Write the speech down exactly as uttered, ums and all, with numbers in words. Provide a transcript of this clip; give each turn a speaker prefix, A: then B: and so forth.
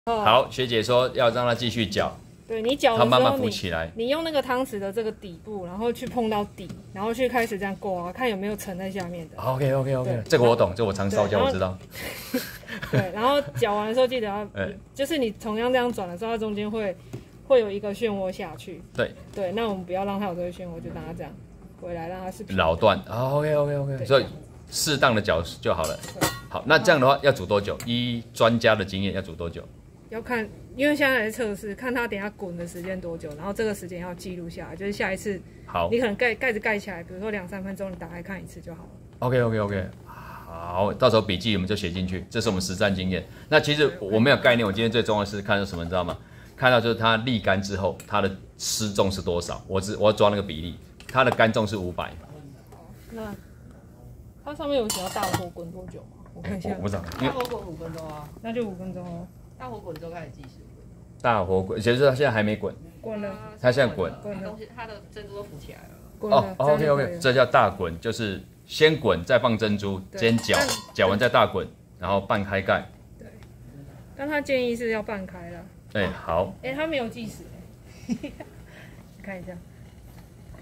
A: 好，学姐说要让它继续搅，
B: 对你搅的时候，
A: 它慢慢浮起来。
B: 你用那个汤匙的这个底部，然后去碰到底，然后去开始这样刮，看有没有沉在下面的。
A: OK OK OK， 这个我懂，这我常烧焦，我知道。
B: 对，然后搅完的时候记得要，就是你同样这样转的时候，它中间会会有一个漩涡下去。
A: 对
B: 对，那我们不要让它有这个漩涡，就让它这样回来，让它是
A: 扰断。OK OK OK， 所以适当的搅就好了。好，那这样的话要煮多久？依专家的经验要煮多久？
B: 要看，因为现在是测试，看它等一下滚的时间多久，然后这个时间要记录下来，就是下一次，
A: 好，
B: 你可能盖盖子盖起来，比如说两三分钟，你打开看一次就好了。
A: OK OK OK， 好，到时候笔记我们就写进去，这是我们实战经验。那其实我没有概念，我今天最重要的是看到什么，你知道吗？看到就是它沥干之后，它的湿重是多少？我只我要抓那个比例，它的干重是五百。
B: 好，那它上面有写要大火滚多久吗？我看一下，
A: 我不知道，
C: 大火滚五分钟啊，
B: 那就五分钟哦。
C: 大火滚之后开始计时。
A: 大火滚，其实它现在还没滚，
B: 滚了，
A: 它现在滚，
B: 滚了，
C: 东西它的珍珠都浮起来了。
B: 滚了。
A: 哦 ，OK OK， 这叫大滚，就是先滚再放珍珠，先搅，搅完再大滚，然后半开盖。
B: 对，但他建议是要半开了。
A: 哎，好。
B: 哎，他没有计时，看一下。